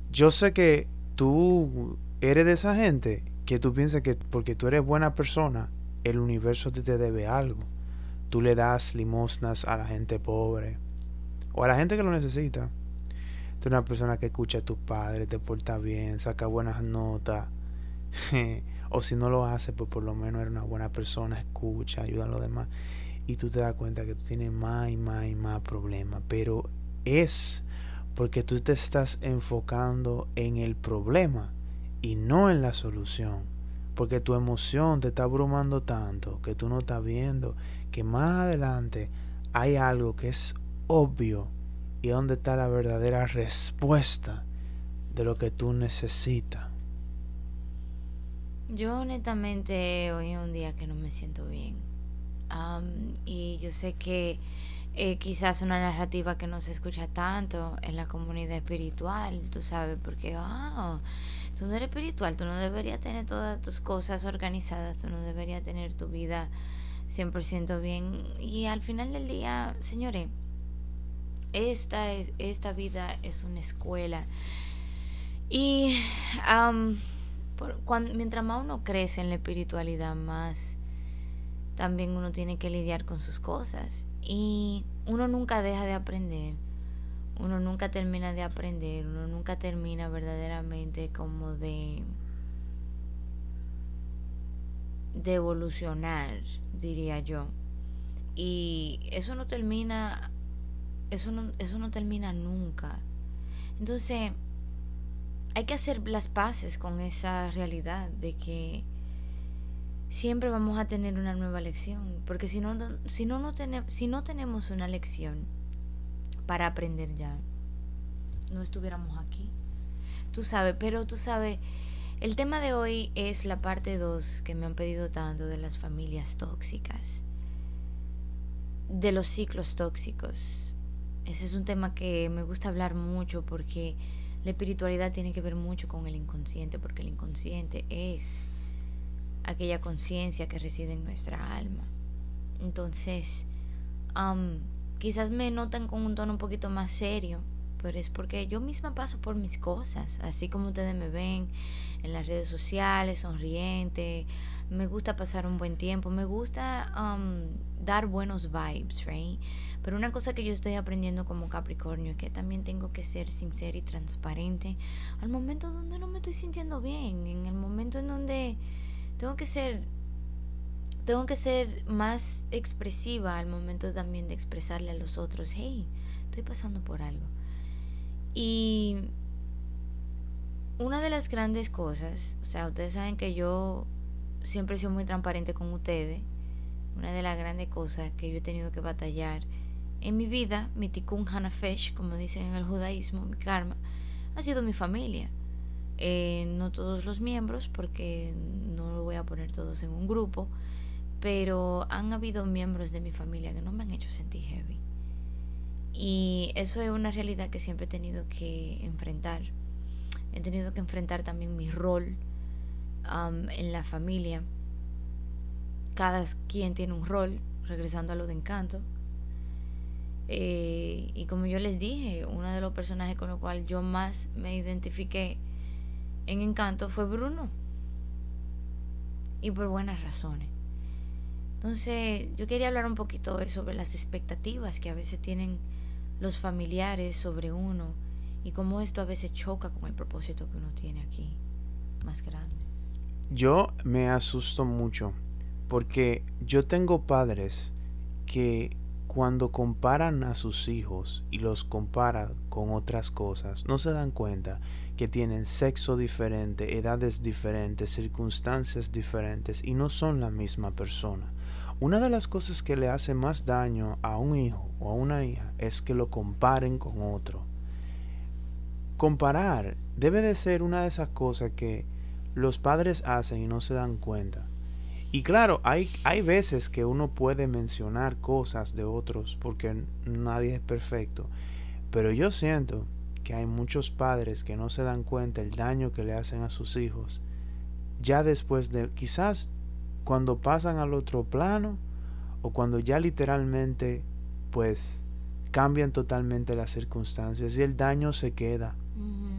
Yo sé que tú eres de esa gente que tú piensas que porque tú eres buena persona, el universo te debe algo. Tú le das limosnas a la gente pobre o a la gente que lo necesita. Tú eres una persona que escucha a tus padres, te porta bien, saca buenas notas. O si no lo hace, pues por lo menos eres una buena persona, escucha, ayuda a los demás. Y tú te das cuenta que tú tienes más y más y más problemas. Pero es porque tú te estás enfocando en el problema y no en la solución. Porque tu emoción te está abrumando tanto que tú no estás viendo que más adelante hay algo que es obvio y donde está la verdadera respuesta de lo que tú necesitas. Yo honestamente hoy es un día que no me siento bien. Y yo sé que quizás una narrativa que no se escucha tanto en la comunidad espiritual, tú sabes, porque tú no eres espiritual, tú no deberías tener todas tus cosas organizadas, tú no deberías tener tu vida 100% bien. Y al final del día, señores, esta vida es una escuela. Y mientras más uno crece en la espiritualidad, más también uno tiene que lidiar con sus cosas. Y uno nunca deja de aprender, uno nunca termina de aprender, uno nunca termina verdaderamente como de evolucionar, diría yo. Y eso no termina nunca. Entonces, hay que hacer las paces con esa realidad de que siempre vamos a tener una nueva lección, porque si no tenemos una lección para aprender ya, no estuviéramos aquí. Tú sabes, pero tú sabes, el tema de hoy es la parte 2 que me han pedido tanto de las familias tóxicas, de los ciclos tóxicos. Ese es un tema que me gusta hablar mucho porque la espiritualidad tiene que ver mucho con el inconsciente, porque el inconsciente es aquella conciencia que reside en nuestra alma. Entonces, um, quizás me notan con un tono un poquito más serio, pero es porque yo misma paso por mis cosas, así como ustedes me ven en las redes sociales, sonriente, me gusta pasar un buen tiempo, me gusta dar buenos vibes, right? Pero una cosa que yo estoy aprendiendo como Capricornio es que también tengo que ser sincera y transparente al momento donde no me estoy sintiendo bien, en el momento en donde tengo que ser tengo que ser más expresiva al momento también de expresarle a los otros, hey, estoy pasando por algo. Y una de las grandes cosas, o sea, ustedes saben que yo siempre he sido muy transparente con ustedes. Una de las grandes cosas que yo he tenido que batallar en mi vida, mi tikkun hanafesh, como dicen en el judaísmo, mi karma, ha sido mi familia. No todos los miembros, porque no lo voy a poner todos en un grupo, pero han habido miembros de mi familia que no me han hecho sentir heavy. Y eso es una realidad que siempre he tenido que enfrentar. He tenido que enfrentar también mi rol en la familia. Cada quien tiene un rol, regresando a lo de Encanto. Y como yo les dije, uno de los personajes con los cuales yo más me identifiqué en Encanto fue Bruno. Y por buenas razones. Entonces, yo quería hablar un poquito sobre las expectativas que a veces tienen los familiares sobre uno y cómo esto a veces choca con el propósito que uno tiene aquí, más grande. Yo me asusto mucho porque yo tengo padres que cuando comparan a sus hijos y los comparan con otras cosas, no se dan cuenta que tienen sexo diferente, edades diferentes, circunstancias diferentes y no son la misma persona. Una de las cosas que le hace más daño a un hijo o a una hija es que lo comparen con otro. Comparar debe de ser una de esas cosas que los padres hacen y no se dan cuenta. Y claro, hay veces que uno puede mencionar cosas de otros porque nadie es perfecto, pero yo siento que hay muchos padres que no se dan cuenta el daño que le hacen a sus hijos ya después de quizás cuando pasan al otro plano o cuando ya literalmente pues cambian totalmente las circunstancias y el daño se queda.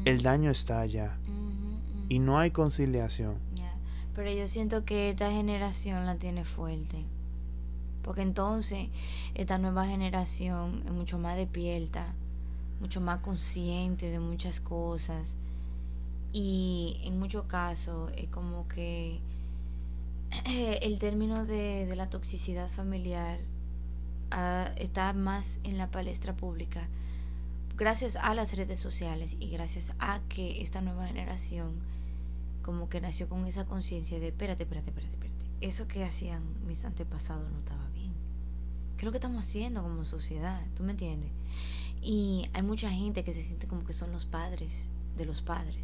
el daño está allá y no hay conciliación. Yeah. Pero yo siento que esta generación la tiene fuerte. Porque entonces esta nueva generación es mucho más despierta, mucho más consciente de muchas cosas. Y en muchos casos es como que el término de la toxicidad familiar está más en la palestra pública gracias a las redes sociales y gracias a que esta nueva generación como que nació con esa conciencia de espérate, eso que hacían mis antepasados no estaba bien. ¿Qué es lo que estamos haciendo como sociedad? ¿Tú me entiendes? Y hay mucha gente que se siente como que son los padres de los padres.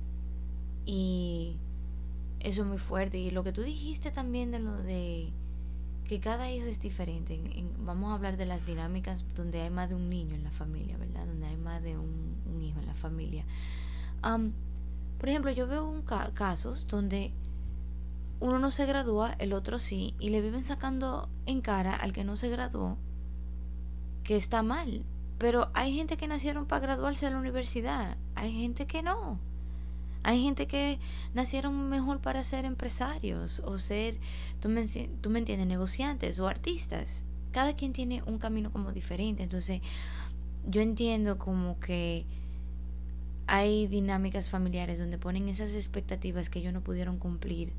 Y eso es muy fuerte. Y lo que tú dijiste también de lo de que cada hijo es diferente. Vamos a hablar de las dinámicas donde hay más de un niño en la familia, ¿verdad? Donde hay más de un hijo en la familia. Por ejemplo, yo veo casos donde uno no se gradúa, el otro sí, y le viven sacando en cara al que no se graduó que está mal. Pero hay gente que nacieron para graduarse de la universidad, hay gente que no. Hay gente que nacieron mejor para ser empresarios o ser, tú me entiendes, negociantes o artistas. Cada quien tiene un camino como diferente. Entonces, yo entiendo como que hay dinámicas familiares donde ponen esas expectativas que ellos no pudieron cumplir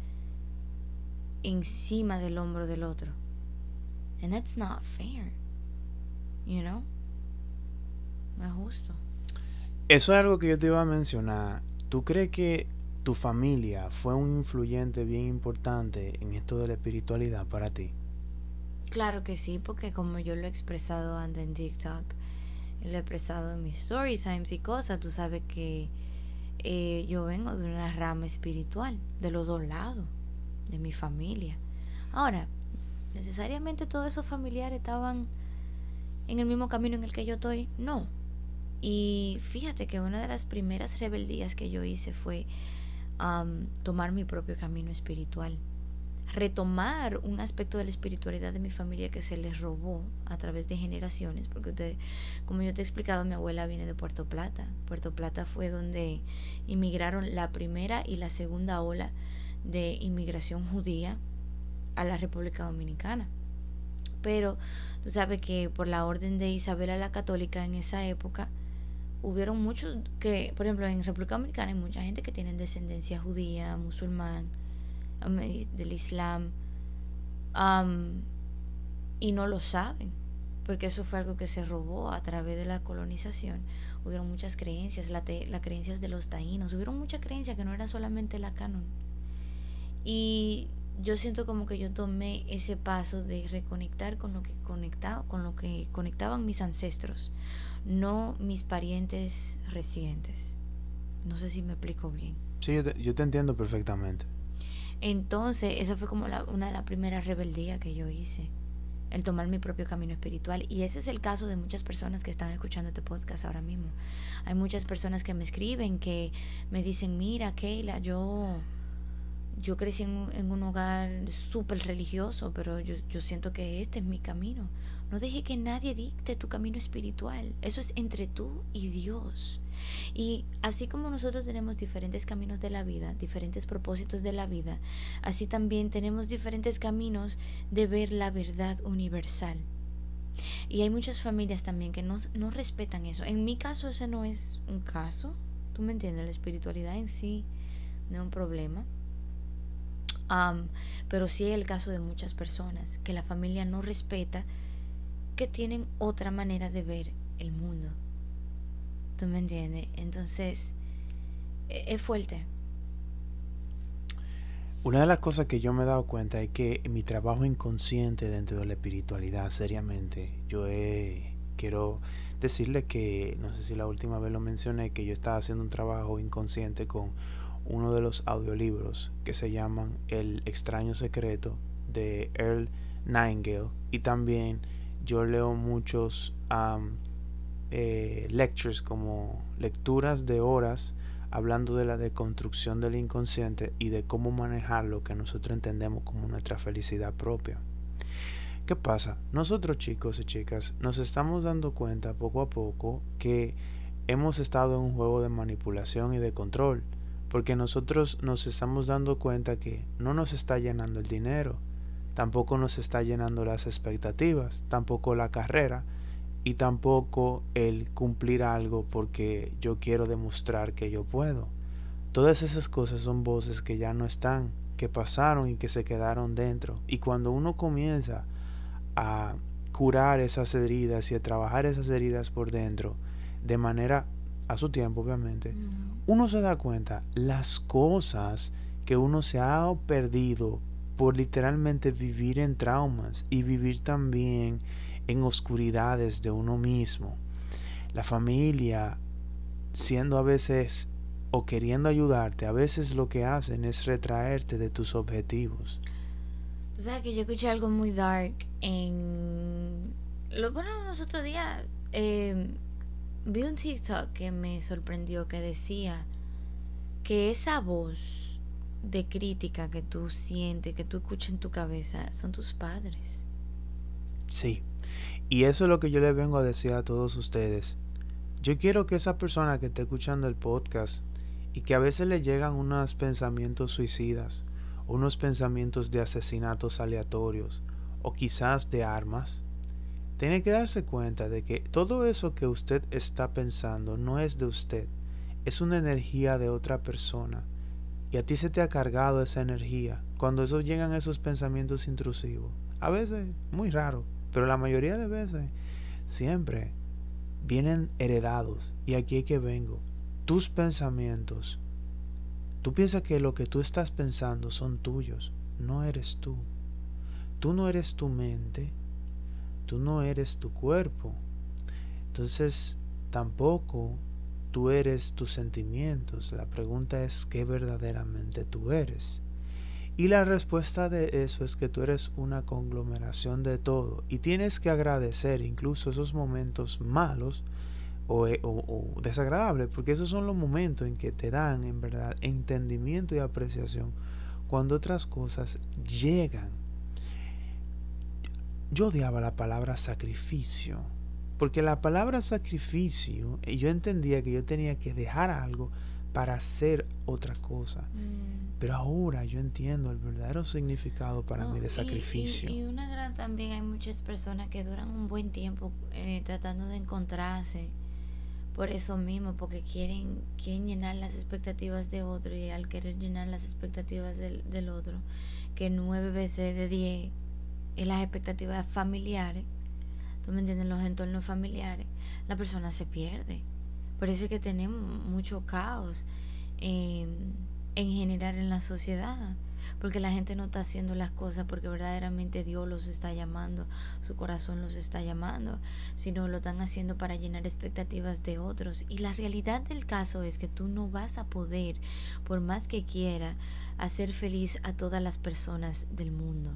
encima del hombro del otro. And that's not fair. You know? No es justo. Eso es algo que yo te iba a mencionar. ¿Tú crees que tu familia fue un influyente bien importante en esto de la espiritualidad para ti? Claro que sí, porque como yo lo he expresado antes en TikTok, lo he expresado en mis story times y cosas, tú sabes que yo vengo de una rama espiritual, de los dos lados, de mi familia. Ahora, necesariamente todos esos familiares estaban en el mismo camino en el que yo estoy, no. Y fíjate que una de las primeras rebeldías que yo hice fue tomar mi propio camino espiritual, retomar un aspecto de la espiritualidad de mi familia que se les robó a través de generaciones, porque como yo te he explicado, mi abuela viene de Puerto Plata. Puerto Plata fue donde inmigraron la primera y la segunda ola de inmigración judía a la República Dominicana. Pero tú sabes que por la orden de Isabela la Católica en esa época hubieron muchos que, por ejemplo, en República Dominicana hay mucha gente que tiene descendencia judía, musulmán, del Islam, y no lo saben, porque eso fue algo que se robó a través de la colonización. Hubieron muchas creencias, las creencias de los taínos, hubieron muchas creencias que no era solamente la canon. Y yo siento como que yo tomé ese paso de reconectar con lo que conectaban mis ancestros, no mis parientes recientes. No sé si me explico bien. Sí, yo te entiendo perfectamente. Entonces, esa fue como una de las primeras rebeldías que yo hice, el tomar mi propio camino espiritual. Y ese es el caso de muchas personas que están escuchando este podcast ahora mismo. Hay muchas personas que me escriben, que me dicen, mira, Keila, yo crecí en un hogar súper religioso, pero yo siento que este es mi camino. No deje que nadie dicte tu camino espiritual. Eso es entre tú y Dios. Y así como nosotros tenemos diferentes caminos de la vida, diferentes propósitos de la vida, así también tenemos diferentes caminos de ver la verdad universal. Y hay muchas familias también que no respetan eso. En mi caso ese no es un caso. ¿Tú me entiendes? La espiritualidad en sí no es un problema. Pero sí es el caso de muchas personas que la familia no respeta, que tienen otra manera de ver el mundo. ¿Tú me entiendes? Entonces es fuerte. Una de las cosas que yo me he dado cuenta es que en mi trabajo inconsciente dentro de la espiritualidad, seriamente, quiero decirle que, no sé si la última vez lo mencioné, que yo estaba haciendo un trabajo inconsciente con uno de los audiolibros que se llaman El extraño secreto de Earl Nightingale, y también yo leo muchos lectures, como lecturas de horas hablando de la deconstrucción del inconsciente y de cómo manejar lo que nosotros entendemos como nuestra felicidad propia. ¿Qué pasa? Nosotros, chicos y chicas, nos estamos dando cuenta poco a poco que hemos estado en un juego de manipulación y de control, porque nosotros nos estamos dando cuenta que no nos está llenando el dinero, tampoco nos está llenando las expectativas, tampoco la carrera y tampoco el cumplir algo porque yo quiero demostrar que yo puedo. Todas esas cosas son voces que ya no están, que pasaron y que se quedaron dentro. Y cuando uno comienza a curar esas heridas y a trabajar esas heridas por dentro, de manera a su tiempo obviamente, uno se da cuenta las cosas que uno se ha perdido por literalmente vivir en traumas y vivir también en oscuridades de uno mismo. La familia, siendo a veces o queriendo ayudarte, a veces lo que hacen es retraerte de tus objetivos. Tú sabes que yo escuché algo muy dark bueno, los otros días vi un TikTok que me sorprendió que decía que esa voz de crítica que tú sientes, que tú escuchas en tu cabeza, son tus padres. Sí, y eso es lo que yo les vengo a decir a todos ustedes. Yo quiero que esa persona que esté escuchando el podcast y que a veces le llegan unos pensamientos suicidas, unos pensamientos de asesinatos aleatorios o quizás de armas, tiene que darse cuenta de que todo eso que usted está pensando no es de usted, es una energía de otra persona y a ti se te ha cargado esa energía cuando eso llegan esos pensamientos intrusivos. A veces, muy raro, pero la mayoría de veces, siempre vienen heredados. Y aquí es que vengo. Tus pensamientos. Tú piensas que lo que tú estás pensando son tuyos. No eres tú. Tú no eres tu mente. Tú no eres tu cuerpo. Entonces, tampoco tú eres tus sentimientos. La pregunta es ¿qué verdaderamente tú eres? Y la respuesta de eso es que tú eres una conglomeración de todo y tienes que agradecer incluso esos momentos malos o desagradables, porque esos son los momentos en que te dan en verdad entendimiento y apreciación cuando otras cosas llegan. Yo odiaba la palabra sacrificio, porque la palabra sacrificio, yo entendía que yo tenía que dejar algo para hacer otra cosa. Pero ahora yo entiendo el verdadero significado para mí de sacrificio. Y una gran también, hay muchas personas que duran un buen tiempo tratando de encontrarse por eso mismo, porque quieren llenar las expectativas de otro, y al querer llenar las expectativas del otro, que 9 veces de 10 es las expectativas familiares, tú me entiendes, los entornos familiares, la persona se pierde. Por eso es que tenemos mucho caos en general en la sociedad, porque la gente no está haciendo las cosas porque verdaderamente Dios los está llamando, su corazón los está llamando, sino lo están haciendo para llenar expectativas de otros. Y la realidad del caso es que tú no vas a poder, por más que quiera, hacer feliz a todas las personas del mundo,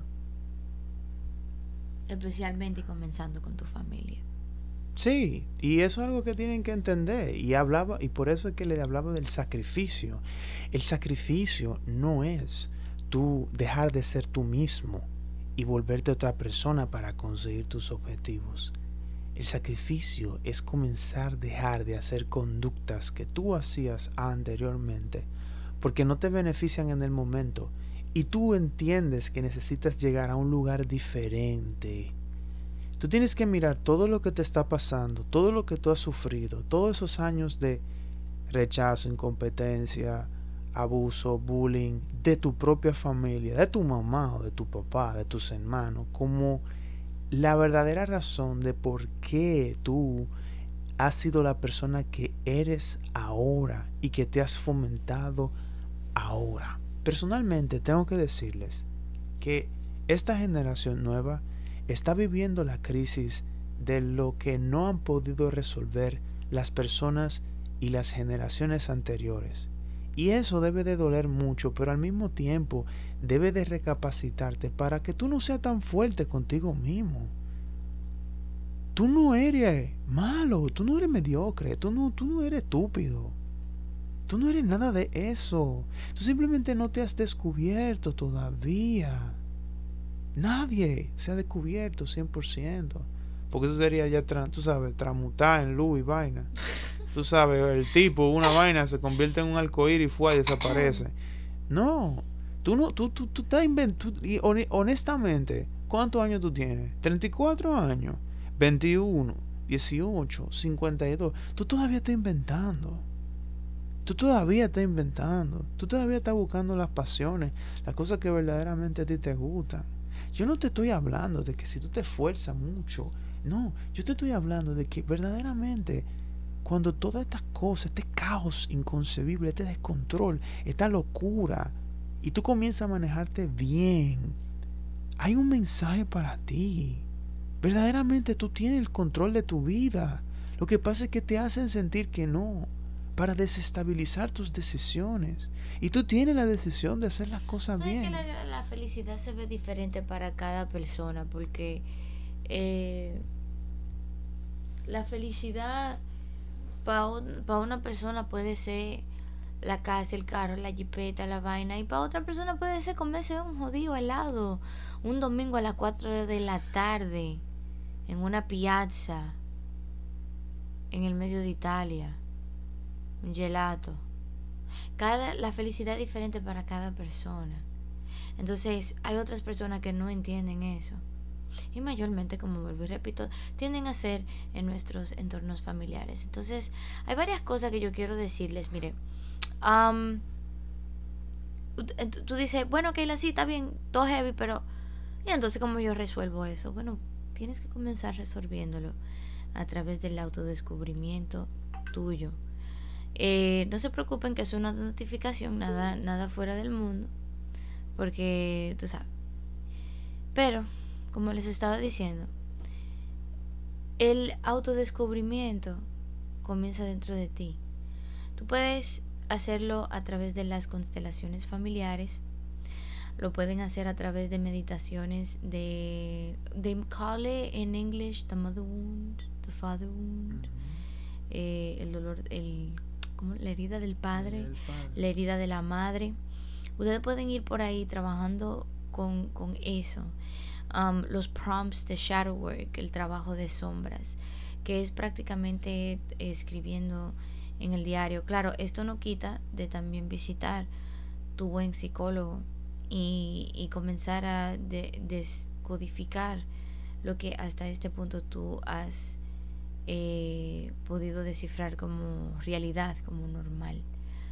especialmente y comenzando con tu familia. Sí, y eso es algo que tienen que entender. Y por eso es que le hablaba del sacrificio. El sacrificio no es tú dejar de ser tú mismo y volverte otra persona para conseguir tus objetivos. El sacrificio es comenzar a dejar de hacer conductas que tú hacías anteriormente porque no te benefician en el momento y tú entiendes que necesitas llegar a un lugar diferente. Tú tienes que mirar todo lo que te está pasando, todo lo que tú has sufrido, todos esos años de rechazo, incompetencia, abuso, bullying, de tu propia familia, de tu mamá o de tu papá, de tus hermanos, como la verdadera razón de por qué tú has sido la persona que eres ahora y que te has fomentado ahora. Personalmente tengo que decirles que esta generación nueva está viviendo la crisis de lo que no han podido resolver las personas y las generaciones anteriores. Y eso debe de doler mucho, pero al mismo tiempo debe de recapacitarte para que tú no seas tan fuerte contigo mismo. Tú no eres malo, tú no eres mediocre, tú no eres estúpido. Tú no eres nada de eso. Tú simplemente no te has descubierto todavía. Nadie se ha descubierto 100%. Porque eso sería ya, tú sabes, tramutar en luz y vaina. tú sabes, el tipo, una vaina, se convierte en un arcoíris y fue y desaparece. No, tú no, tú estás inventando. Y honestamente, ¿cuántos años tú tienes? 34 años, 21, 18, 52. Tú todavía estás inventando. Tú todavía estás inventando. Tú todavía estás buscando las pasiones, las cosas que verdaderamente a ti te gustan. Yo no te estoy hablando de que si tú te esfuerzas mucho. No, yo te estoy hablando de que verdaderamente cuando todas estas cosas, este caos inconcebible, este descontrol, esta locura, y tú comienzas a manejarte bien, hay un mensaje para ti. Verdaderamente tú tienes el control de tu vida. Lo que pasa es que te hacen sentir que no, para desestabilizar tus decisiones. Y tú tienes la decisión de hacer las cosas ¿Sabes que bien. la felicidad se ve diferente para cada persona? Porque eh, la felicidad para una persona puede ser la casa, el carro, la jipeta, la vaina. Y para otra persona puede ser comerse un jodido helado un domingo a las 4 de la tarde en una piazza en el medio de Italia. Un gelato. La felicidad es diferente para cada persona. Entonces hay otras personas que no entienden eso. Y mayormente, como vuelvo y repito, tienden a ser en nuestros entornos familiares. Entonces hay varias cosas que yo quiero decirles. Mire, um, tú dices, bueno, Keila, sí, está bien, todo heavy, pero... Y entonces, ¿cómo yo resuelvo eso? Bueno, tienes que comenzar resolviéndolo a través del autodescubrimiento tuyo. No se preocupen que es una notificación, nada fuera del mundo, porque tú sabes. Pero, como les estaba diciendo, el autodescubrimiento comienza dentro de ti. Tú puedes hacerlo a través de las constelaciones familiares, lo pueden hacer a través de meditaciones they call it in English the mother wound, the father wound, el dolor, como la herida del padre, la herida de la madre. Ustedes pueden ir por ahí trabajando con eso. Los prompts de shadow work, el trabajo de sombras, que es prácticamente escribiendo en el diario. Claro, esto no quita de también visitar tu buen psicólogo y comenzar a descodificar lo que hasta este punto tú has podido descifrar como realidad, como normal.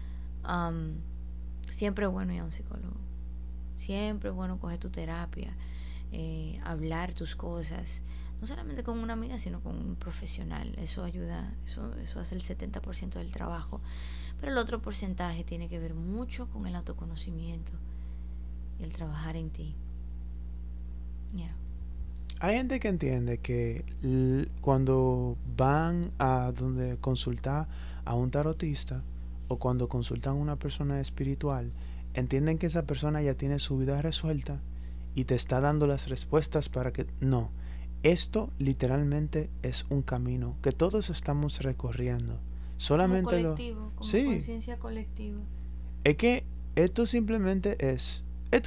Siempre es bueno ir a un psicólogo. Siempre es bueno coger tu terapia, hablar tus cosas, no solamente con una amiga, sino con un profesional. Eso ayuda, eso hace el 70% del trabajo. Pero el otro porcentaje tiene que ver mucho con el autoconocimiento y el trabajar en ti. Yeah. Hay gente que entiende que cuando van a donde consultar a un tarotista o cuando consultan a una persona espiritual, entienden que esa persona ya tiene su vida resuelta y te está dando las respuestas para que... No, esto literalmente es un camino que todos estamos recorriendo. Solamente como colectivo, como sí, conciencia colectiva. es que esto simplemente es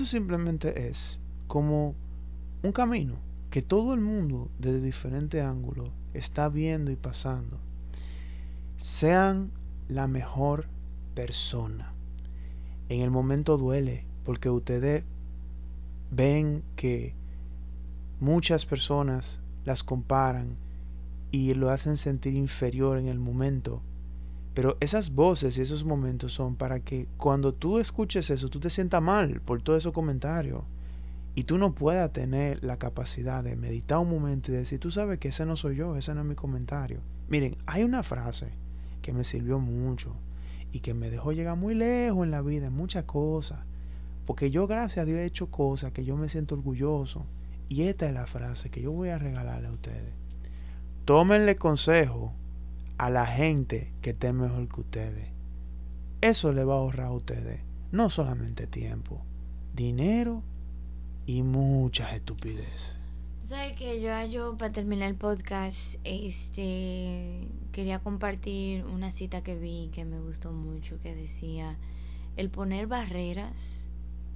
como un camino que todo el mundo desde diferentes ángulos está viendo y pasando. Sean la mejor persona. En el momento duele porque ustedes ven que muchas personas las comparan y lo hacen sentir inferior en el momento. Pero esas voces y esos momentos son para que cuando tú escuches eso, tú te sientas mal por todos esos comentarios. Y tú no puedas tener la capacidad de meditar un momento y decir, tú sabes que ese no soy yo, ese no es mi comentario. Miren, hay una frase que me sirvió mucho y que me dejó llegar muy lejos en la vida, en muchas cosas. Porque yo, gracias a Dios, he hecho cosas que yo me siento orgulloso. Y esta es la frase que yo voy a regalarle a ustedes. Tómenle consejo a la gente que esté mejor que ustedes. Eso le va a ahorrar a ustedes no solamente tiempo, dinero y muchas estupideces. ¿Sabes que yo para terminar el podcast, quería compartir una cita que vi que me gustó mucho, que decía, el poner barreras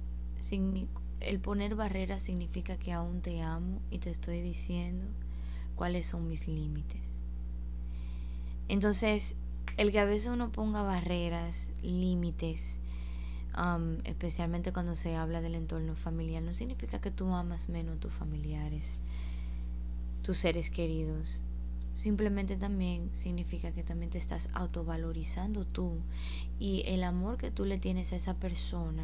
significa que aún te amo y te estoy diciendo cuáles son mis límites. Entonces, El que a veces uno ponga barreras, límites, especialmente cuando se habla del entorno familiar, no significa que tú amas menos a tus familiares, tus seres queridos. Simplemente también significa que también te estás autovalorizando tú, y el amor que tú le tienes a esa persona,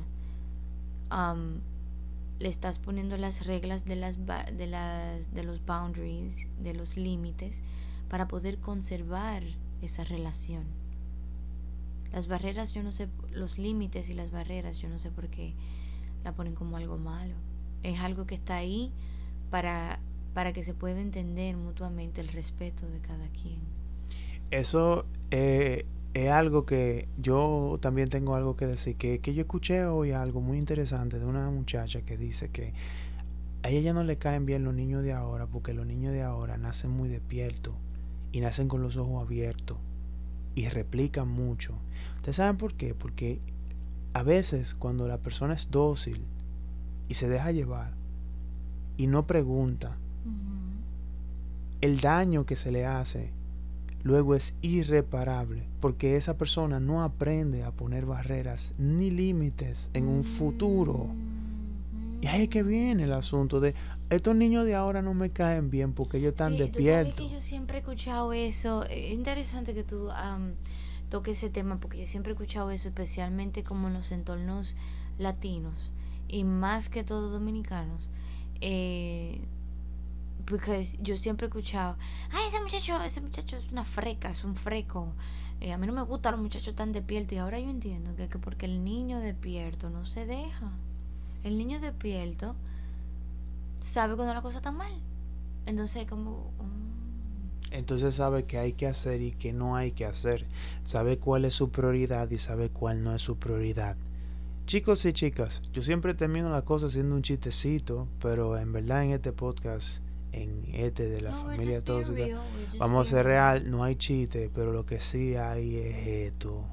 le estás poniendo las reglas de los boundaries, de los límites, para poder conservar esa relación. Las barreras, yo no sé, los límites y las barreras, yo no sé por qué la ponen como algo malo. Es algo que está ahí para que se pueda entender mutuamente el respeto de cada quien. Eso es algo que yo también tengo algo que decir, que yo escuché hoy algo muy interesante de una muchacha que dice que a ella ya no le caen bien los niños de ahora porque los niños de ahora nacen muy despiertos y nacen con los ojos abiertos y replican mucho. ¿Ustedes saben por qué? Porque a veces cuando la persona es dócil y se deja llevar y no pregunta, Ujú. el daño que se le hace luego es irreparable porque esa persona no aprende a poner barreras ni límites en un futuro. Y ahí es que viene el asunto de estos niños de ahora no me caen bien porque ellos están Sí, tú sabes que despiertos. yo siempre he escuchado eso. Es interesante que tú toques ese tema, porque yo siempre he escuchado eso, especialmente como en los entornos latinos y más que todo dominicanos. Eh, Porque yo siempre he escuchado, ay, ese muchacho es una freca, es un freco. A mí no me gustan los muchachos tan despiertos. Y ahora yo entiendo que porque el niño despierto no se deja. El niño despierto sabe cuando la cosa está mal. Entonces, como. Entonces sabe qué hay que hacer y qué no hay que hacer. Sabe cuál es su prioridad y sabe cuál no es su prioridad. Chicos y chicas, yo siempre termino la cosa haciendo un chistecito, pero en verdad en este podcast, en este de la No, we're familia just being tóxica, real. We're just vamos a being ser real. real, no hay chiste, pero lo que sí hay es esto.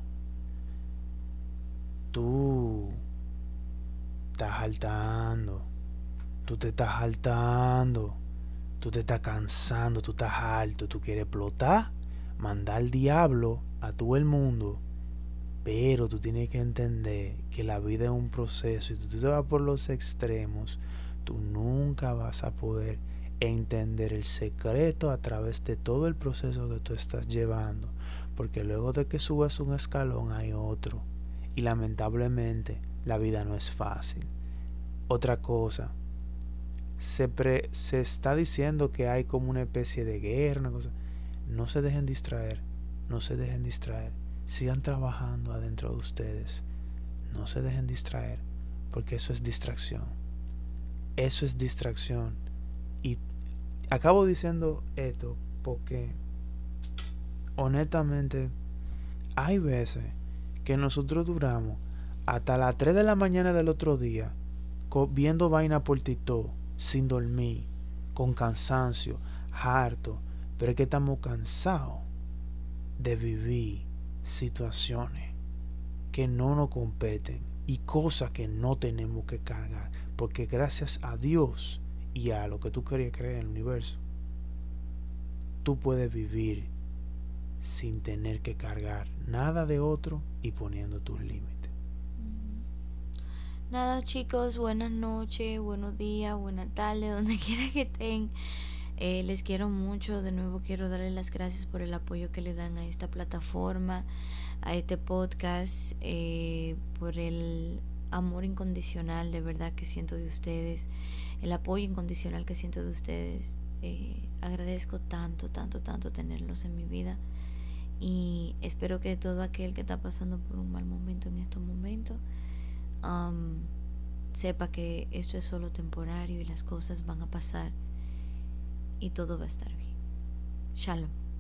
Tú estás saltando, tú te estás saltando, tú te estás cansando, tú estás harto, tú quieres explotar, mandar al diablo a todo el mundo. Pero tú tienes que entender que la vida es un proceso y si tú te vas por los extremos, tú nunca vas a poder entender el secreto a través de todo el proceso que tú estás llevando. Porque luego de que subas un escalón hay otro. Y lamentablemente la vida no es fácil. Otra cosa, se está diciendo que hay como una especie de guerra, una cosa. No se dejen distraer, no se dejen distraer. Sigan trabajando adentro de ustedes. No se dejen distraer, porque eso es distracción. Eso es distracción. Y acabo diciendo esto porque honestamente hay veces que nosotros duramos hasta las 3 de la mañana del otro día viendo vaina por TikTok, sin dormir, con cansancio, harto, pero es que estamos cansados de vivir situaciones que no nos competen y cosas que no tenemos que cargar, porque gracias a Dios y a lo que tú querías creer en el universo, tú puedes vivir sin tener que cargar nada de otro y poniendo tus límites. Nada, chicos, buenas noches, buenos días, buenas tardes, donde quiera que estén. Les quiero mucho. De nuevo quiero darles las gracias por el apoyo que le dan a esta plataforma, a este podcast, por el amor incondicional de verdad que siento de ustedes, el apoyo incondicional que siento de ustedes. Agradezco tanto, tanto, tanto tenerlos en mi vida, y espero que todo aquel que está pasando por un mal momento en estos momentos sepa que esto es solo temporario y las cosas van a pasar y todo va a estar bien. Shalom.